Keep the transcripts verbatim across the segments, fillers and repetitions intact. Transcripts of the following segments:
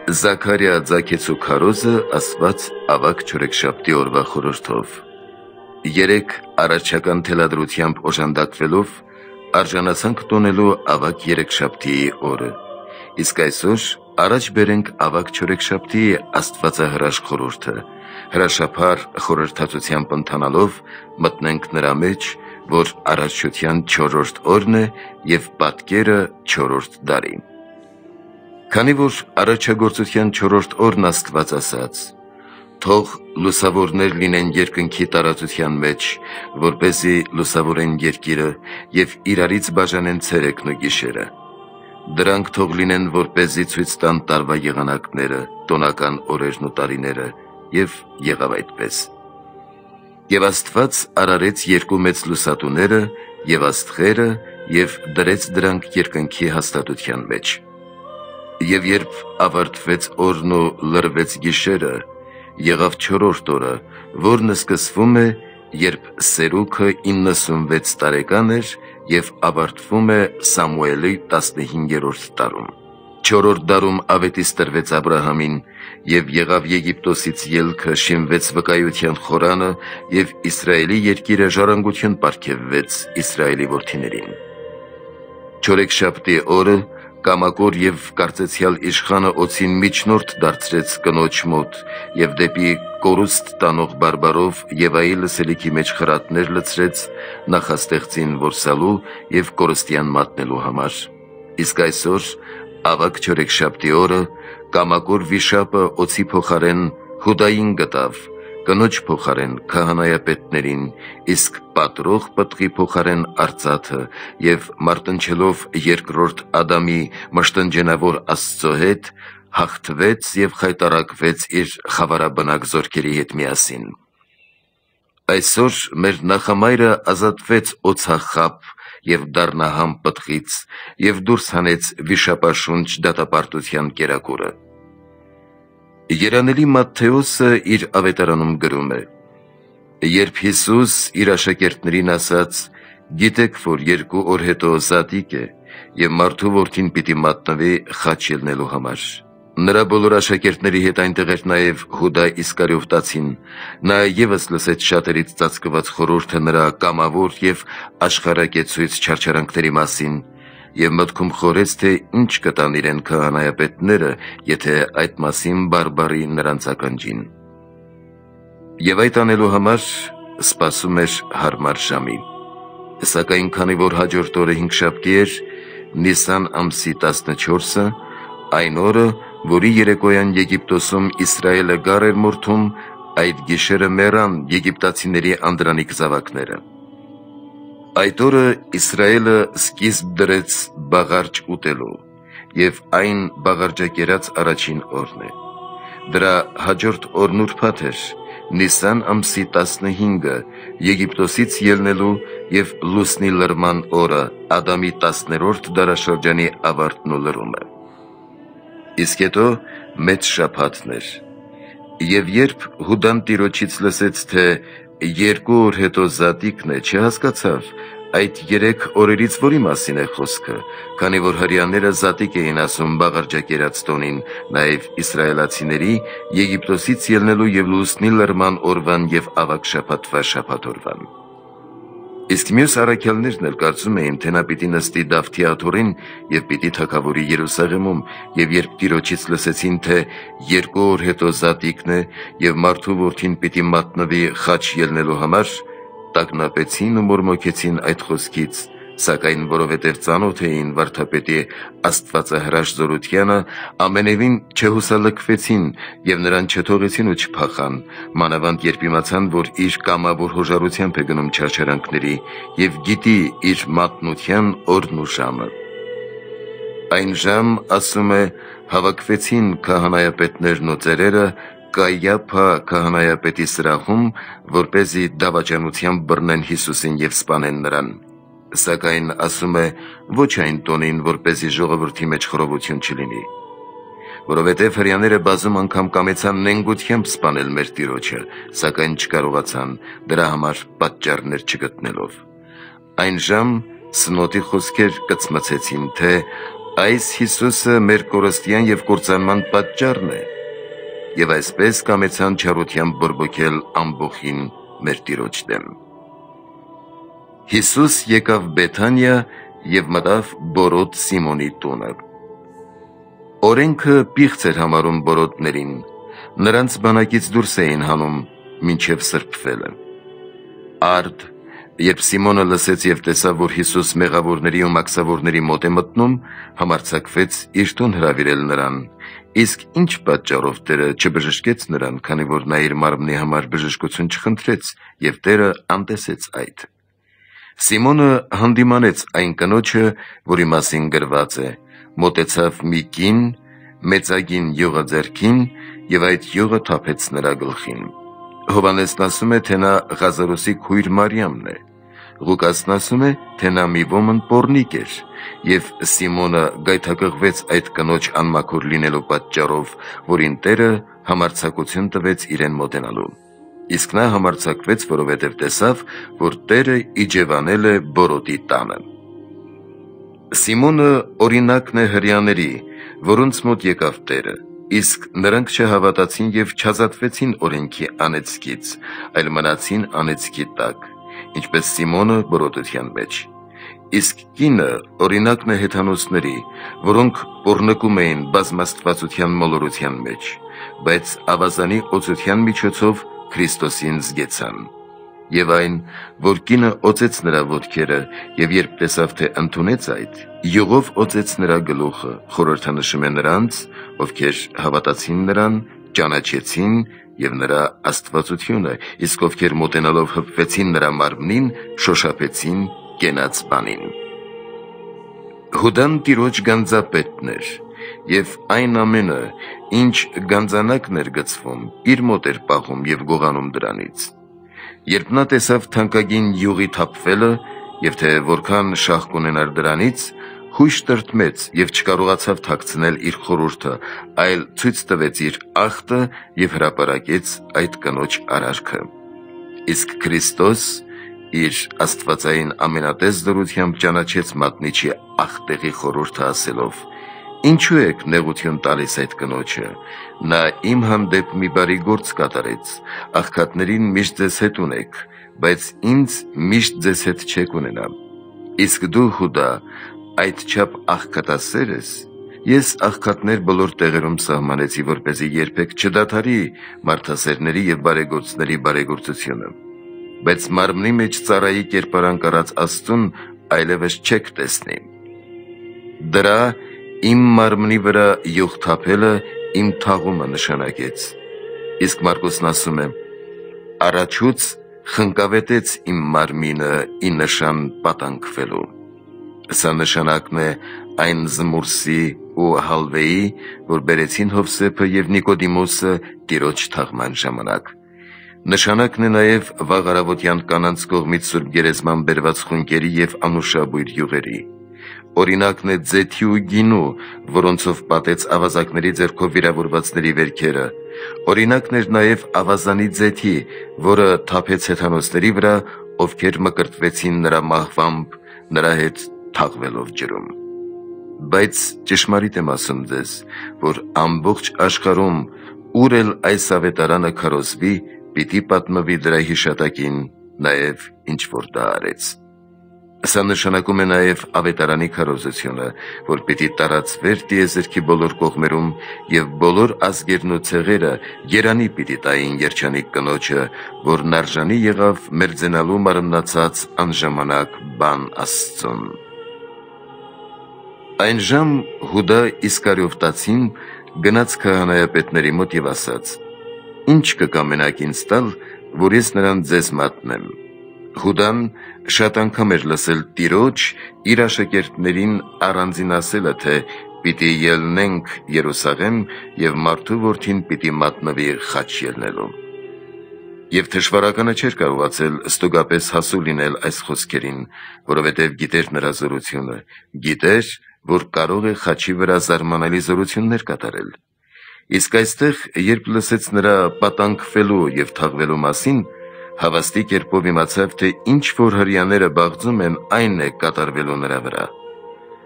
Զաքարիա ձագեցու քարոզը ասված ավագ չորեքշաբթի օրվա խորհրդով։ Երեք առաջական թելադրությամբ օժանդակվելով արժանացանք տոնելու ավագ երեքշաբթիի օրը։ Իսկ այսօր առաջ բերենք ավագ չորեքշաբթիի աստվածահրաշ խորհուրդը, հրաշափառ խորհրդածությամբ ընթանալով մտնենք նրա մեջ, որ առաջության չորրորդ օրն է և պատկերը չորրորդ դարի։ Քանի որ առաջագործության չորրորդ օրն Աստված ասաց. «Թող լուսավորներ լինեն երկնքի տարածության մեջ, որպեսզի լուսավորեն երկիրը և իրարից բաժանեն ցերեկն ու գիշերը։ Դրանք թող լինեն, որպեսզի ցույց տան տարվա եղանակները, տոնական օրերն ու տարիները», և եղավ այդպես։ Եվ Աստված արարեց երկու մեծ լուսատուները և աստղերը և դրեց դրանք երկնքի հաստատության մեջ։ Եվ երբ ավարտվեց օրն ու լռվեց գիշերը, եղավ չորրորդ օրը, որն սկսվում է, երբ Սերուգը իննսունվեց տարեկան էր և ավարտվում է Սամուելի տասնհինգերորդ տարում։ Չորրորդ դարում ավետիս տրվեց Աբրահամին, և եղավ Եգիպտոսից ելքը, շինվեց վկայության խորանը, և Իսրայելի երկիրը ժառանգություն պարգևվեց Իսրայելի որդիներին։ Չորեքշաբթի օրը կամակոր և կարծեցյալ իշխանը օձին միջնորդ դարձրեց կնոջ մոտ և դեպի կորուստ տանող բարբարով Եվայի լսելիքի մեջ խրատներ լցրեց նախաստեղծին որսալու և կորստյան մատնելու համար։ Իսկ այսօր ավագ չորեքշաբթի օրը կամակոր վիշապը օձի փոխարեն Հուդային գտավ, կնոջ փոխարեն քահանայապետներին, իսկ պատրող պտղի փոխարեն արծաթը, և մարտնչելով երկրորդ Ադամի մշտնջենավոր Աստծո հետ, հաղթվեց և խայտառակվեց իր խավարաբնակ զորքերի հետ միասին։ Այսօր մեր նախամայրը ազատվեց օձախապ և դառնահամ պտղից և դուրս հանեց վիշապաշունչ դատապարտության կերակուրը։ Երանելի Մատթեոսը իր ավետարանում գրում է. «Երբ Հիսուս իր աշակերտներին ասաց. «Գիտեք, որ երկու օր հետո Զատիկ է, և մարդու որդին պիտի մատնվի խաչ ելնելու համար»։ Նրա բոլոր աշակերտների հետ այնտեղ էր նաև Հուդա Իսկարիովտացին։ Նա ևս լսեց շատերից ծածկված խորհուրդը նրա կամավոր և աշխարհակեցույց չարչարանքների մասին և մտքում խորեց, թե ինչ կտան իրեն քահանայապետները, եթե այդ մասին բարբառի նրանց ականջին։ Եվ այդ անելու համար սպասում էր հարմար ժամի։ Սակայն քանի որ հաջորդ օրը հինգշաբթի էր, Նիսան ամսի տասնչորսը, այն օրը, որի երեկոյան Եգիպտոսում Իսրայելը գար էր մորթում, այդ գիշերը մեռան եգիպտացիների անդրանիկ զավակները։ Այդ օրը Իսրայելը սկիզբ դրեց բաղարջ ուտելու, և այն բաղարջակերած առաջին օրն է։ Դրա հաջորդ օրն ուրբաթ էր, Նիսան ամսի տասնհինգը, Եգիպտոսից ելնելու և լուսնի լրման օրը, Ադամի տասներորդ դարաշրջանի ավարտն ու լրումը։ Իսկ հետո մեծ շաբաթն էր։ Եվ երբ Հուդան Տիրոջից լսեց, թե երկու օր հետո Զատիկն է, չհասկացավ այդ երեք օրերից որի մասին է խոսքը, քանի որ հրեաները Զատիկ էին ասում բաղարջակերած տոնին, նաև իսրայելացիների Եգիպտոսից ելնելու և լուսնի լրման օրվան և ավագ շաբաթվա շաբաթօրվան։ Իսկ մյուս առաքյալներն էլ կարծում էին, թե նա պիտի նստի Դավթի աթոռին և պիտի թագավորի Երուսաղեմում, և երբ Տիրոջից լսեցին, թե երկու օր հետո Զատիկն է և մարդու որդին պիտի մատնվի խաչ ելնելու համար, տագնապեցին ու մորմոքեցին այդ խոսքից, սակայն որովհետև ծանոթ էին վարդապետի աստվածահրաշ զորությանը, ամենևին չհուսալքվեցին և նրան չթողեցին ու չփախան, մանավանդ երբ իմացան, որ իր կամավոր հոժարությամբ է գնում չարչարանքների և գիտի իր մատնության օրն ու ժամը։ Այն ժամ, ասում է, հավաքվեցին քահանայապետներն ու ծերերը Կայիափա քահանայապետի սրահում, որպեսզի դավաճանությամբ բռնեն Հիսուսին և սպանեն նրան։ Սակայն, ասում է, ոչ այն տոնին, որպեսզի ժողովրդի մեջ խռովություն չլինի։ Որովհետև հրեաները բազում անգամ կամեցան նենգությամբ սպանել մեր Տիրոջը, սակայն չկարողացան, դրա համար պատճառներ չգտնելով։ Այն ժամ Սնոտի խոսքեր կծմծեցին, թե Այս Հիսուսը մեր կորստյան և կործանման պատճառն է, և այսպես կամեցան չարությամբ բորբոքել ամբոխին մեր Տիրոջ դեմ։ Հիսուս եկավ Բեթանիա և մտավ Բորոտ Սիմոնի տունը։ Օրենքը պիղծ էր համարում բորոտներին, նրանց բանակից դուրս էին հանում մինչև սրբվելը։ Արդ, երբ Սիմոնը լսեց և տեսավ, որ Հիսուս մեղավորների ու մաքսավորների մոտ է մտնում, համարձակվեց իր տուն հրավիրել նրան, իսկ ինչ պատճառով Տերը չբժշկեց նրան, քանի որ նա իր մարմնի համար բժշկություն չխնդրեց, և Տերը անտեսեց այդ։ Սիմոնը հանդիմանեց այն կնոջը, որի մասին գրված է, մոտեցավ մի կին, մեծագին յուղը ձեռքին, և այդ յուղը թափեց նրա գլխին։ Հովհաննեսն ասում է, թե նա Ղազարոսի քույր Մարիամն է, Ղուկասն ասում է, թե նա մի ոմն պոռնիկ էր, և Սիմոնը գայթակղվեց այդ կնոջ անմաքուր լինելու պատճառով, որին Տերը համարձակություն տվեց իրեն մոտենալու։ Իսկ նա համարձակվեց, որովհետև տեսավ, որ Տերը իջևանել է Բորոտի տանը։ Սիմոնը օրինակն է հրեաների, որոնց մոտ եկավ Տերը, իսկ նրանք չհավատացին և չազատվեցին օրենքի անեծքից, այլ մնացին անեծքի տակ, ինչպես Սիմոնը բորոտության մեջ։ Իսկ կինը օրինակն է հեթանոսների, որոնք պոռնկում էին բազմաստվածության մոլորության մեջ, բայց ավազանի օծության միջոցով Քրիստոսին զգեցան։ Եվ այն, որ կինը օծեց նրա ոտքերը, և երբ տեսավ, թե ընդունեց այդ, յուղով օծեց նրա գլուխը, խորհրդանշում է նրանց, ովքեր հավատացին նրան, ճանաչեցին և նրա աստվածությունը, իսկ ովքեր մոտենալով հպվեցին նրա մարմնին, շոշափեցին կենաց բանին։ Հուդան Տիրոջ գանձապետն էր, և այն ամենը, ինչ գանձանակն էր գցվում, իր մոտ էր պահում և գողանում դրանից։ Երբ նա տեսավ թանկագին յուղի թափվելը, և թե որքան շահ կունենար դրանից, հույժ տրտմեց և չկարողացավ թաքցնել իր խորհուրդը, այլ ցույց տվեց իր ախտը և հրապարակեց այդ կնոջ արարքը։ Իսկ Քրիստոս իր աստվածային ամենատես դրությամբ ճանաչեց մատնիչի ախտեղի խորհուրդը ասելով. «Ինչու եք նեղություն տալիս այդ կնոջը, նա իմ հանդեպ մի բարի գործ կատարեց, աղքատներին միշտ ձեզ հետ ունեք, բայց ինձ միշտ ձեզ հետ չեք ունենա։ Իսկ դու, Հուդա, այդչափ աղքատասեր ես, ես աղքատներ բոլոր տեղերում սահմանեցի, որպեսզի երբեք չդադարի մարդասերների և բարեգործների բարեգործությունը։ Բայց մարմնի մեջ ծառայի կերպարանք առած Աստծուն այլևս չեք տեսնի։ Դրա իմ մարմնի վրա յուղ թափելը իմ թաղումը նշանակեց»։ Իսկ Մարկոսն ասում է. «Առաջուց խնկավետեց իմ մարմինը ի նշան պատանքվելու»։ Սա նշանակն է այն զմուրսի ու հալվեի, որ բերեցին Հովսեփը և Նիկոդիմոսը Տիրոջ թաղման ժամանակ։ Նշանակն է նաև վաղ առավոտյան կանանց կողմից Սուրբ Գերեզման բերված խունկերի և անուշաբույր յուղերի։ Օրինակն է ձեթի ու գինու, որոնցով պատեց ավազակների ձեռքով վիրավորվածների վերքերը։ Օրինակն էր նաև ավազանի ձեթի, որը թափեց հեթանոսների վրա, ովքեր մկրտվեցին նրա մահվամբ, նրա հետ թաղվելով ջրում։ Բայց ճշմարիտ եմ ասում ձեզ, որ ամբողջ աշխարհում ուր էլ այս ավետարանը քարոզվի, պիտի պատմվի դրա հիշատակին, նաև ինչ որ դա արեց։ Սա նշանակում է նաև ավետարանի քարոզությունը, որ պիտի տարածվեր տիեզերքի բոլոր կողմերում, և բոլոր ազգերն ու ցեղերը երանի պիտի տային երջանիկ կնոջը, որն արժանի եղավ մերձենալու մարմնացած անժամանակ բան Աստծուն։ Այնժամ Հուդա Իսկարիովտացին գնաց քահանայապետների մոտ և ասաց. «Ինչ կկամենաք ինձ տալ, որ ես նրան ձեզ մատնեմ»։ Հուդան շատ անգամ էր լսել Տիրոջ իր աշակերտներին առանձին ասելը, թե պիտի ելնենք Երուսաղեմ, և մարդու որդին պիտի մատնվի խաչ ելնելու։ Եվ թշվառականը չէր կարողացել ստուգապես հասու լինել այս խոսքերին, որովհետև գիտեր նրա զորությունը, գիտեր, որ կարող է խաչի վրա զարմանալի զորություններ կատարել։ Իսկ այստեղ, երբ լսեց նրա պատանքվելու և թաղվելու մասին, հավաստի կերպով իմացավ, թե ինչ որ հրեաները բաղձում են, այն է կատարվելու նրա վրա։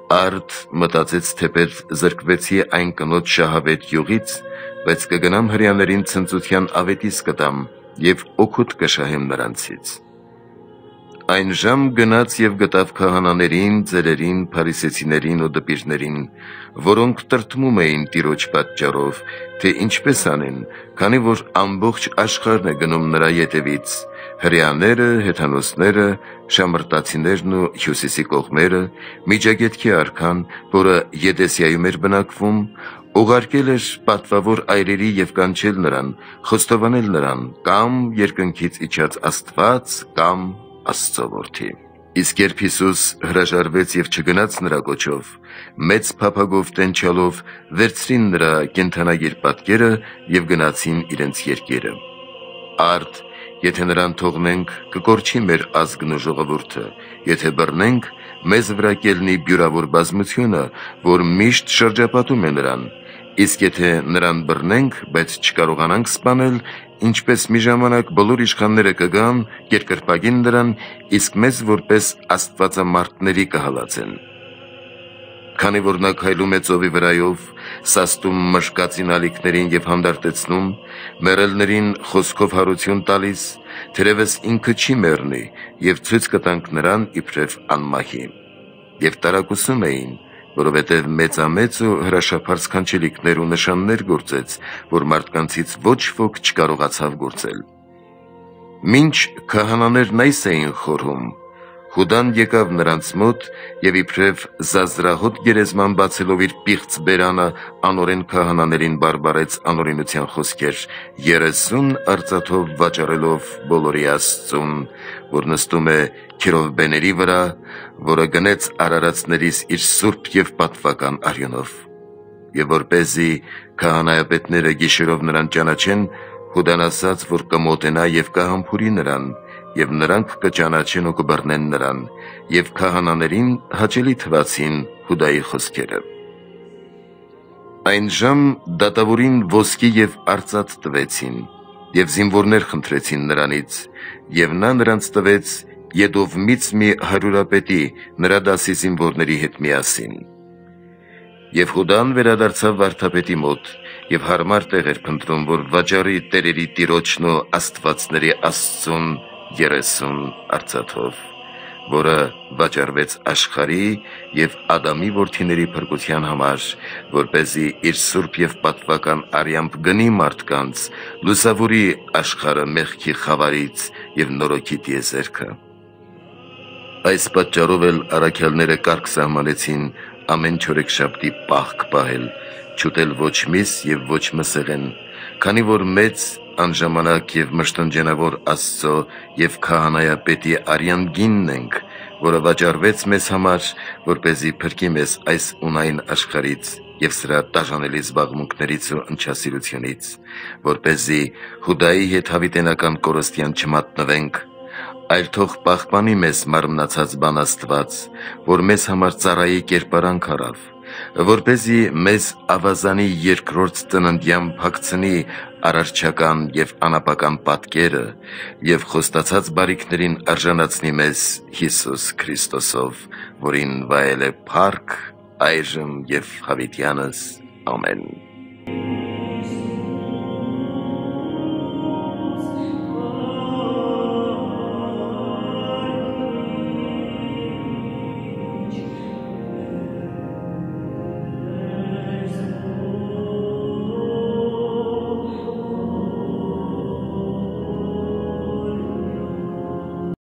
Արդ մտածեց, թե պետք զրկվեցի այն կնոջ շահավետ յուղից, բայց կգնամ հրեաներին ցնծության ավետիս կտամ և օգուտ կշահեմ նրանցից։ Այն ժամ գնաց և գտավ քահանաներին, ծերերին, փարիսեցիներին ու դպիրներին, որոնք տրտմում էին Տիրոջ պատճառով, թե ինչպես անեն, քանի որ ամբողջ աշխարհն է գնում նրա ետևից, հրեաները, հեթանոսները, շամրտացիներն ու հյուսիսի կողմերը, Միջագետքի արքան, որը Եդեսիայում էր բնակվում, ուղարկել էր պատվավոր այրերի և կանչել նրան, խոստովանել նրան կամ երկնքից իջած Աստված, կամ Աստծո որդի։ Իսկ երբ Հիսուս հրաժարվեց և չգնաց նրա կոչով, մեծ փափագով տենչալով վերցրին նրա կենդանագիր պատկերը և գնացին իրենց երկիրը։ Արդ, եթե նրան թողնենք, կկորչի մեր ազգն ու ժողովուրդը, եթե բռնենք, մեզ վրա կելնի բյուրավոր բազմությունը, որ միշտ շրջապատում է նրան, իսկ եթե նրան բռնենք, բայց չկարողանանք սպանել, ինչպես մի ժամանակ բոլոր իշխանները կգան, կերկրպագին նրան, իսկ մեզ որպես աստվածամարտների կհալածեն։ Քանի որ նա քայլում է ծովի վրայով, սաստում մրրկածին ալիքներին և հանդարտեցնում, մեռելներին խոսքով հարություն տալիս, թերևս ինքը չի մեռնի, և ցույց կտանք նրան իբրև անմահի։ Եվ տարակուսում էին, որովհետև մեծամեծ ու հրաշափար սքանչելիքներ ու նշաններ գործեց, որ մարդկանցից ոչ ոք չկարողացավ գործել։ Մինչ քահանաներն այս էին խորհում, Հուդան եկավ նրանց մոտ և իբրև զազրահոտ գերեզման բացելով իր պիղծ բերանը անօրեն քահանաներին բարբարեց անօրենության խոսքեր, երեսուն արծաթով վաճառելով բոլորի Աստծուն, որ նստում է քերովբեների վրա, որը գնեց արարածներիս իր սուրբ և պատվական արյունով։ Եվ որպեսզի քահանայապետները գիշերով նրան ճանաչեն, Հուդան ասաց, որ կմոտենա և կհամբուրի նրան, և նրանք կճանաչեն ու կբռնեն նրան, և քահանաներին հաճելի թվացին Հուդայի խոսքերը։ Այն ժամ դատավորին ոսկի և արծաթ տվեցին, և զինվորներ խնդրեցին նրանից, և նա նրանց տվեց Եդովմից մի հարյուրապետի, նրա դասի զինվորների հետ միասին։ Եվ Հուդան վերադարձավ վարդապետի մոտ և հարմար տեղ էր փնտրում, որ վաճառի տերերի Տիրոջն ու աստվածների Աստծուն երեսուն արծաթով, որը վաճառվեց աշխարհի և Ադամի որդիների փրկության համար, որպեսզի իր սուրբ և պատվական արյամբ գնի մարդկանց, լուսավորի աշխարհը մեղքի խավարից և նորոգի տիեզերքը։ Այս պատճառով էլ առաքյալները կարգ սահմանեցին ամեն չորեքշաբթի պահք պահել, չուտել ոչ միս և ոչ մսեղեն, քանի որ մեծ, անժամանակ և մշտնջենավոր Աստծո և քահանայապետի արյան գինն ենք, որը վաճառվեց մեզ համար, որպեսզի փրկի մեզ այս ունայն աշխարհից և սրա տաժանելի զբաղմունքներից ու ընչասիրությունից, որպեսզի Հուդայի հետ հավիտենական կորստյան չմատնվենք, այլ թող պահպանի մեզ մարմնացած բան Աստված, որ մեզ համար ծառայի կերպարանք առավ, որպեսզի մեզ ավազանի երկրորդ ծննդյան փակցնի արարչական և անապական պատկերը և խոստացած բարիքներին արժանացնի մեզ Հիսուս Քրիստոսով, որին վայել է փառք, այժմ և հավիտյանս։ Ամեն։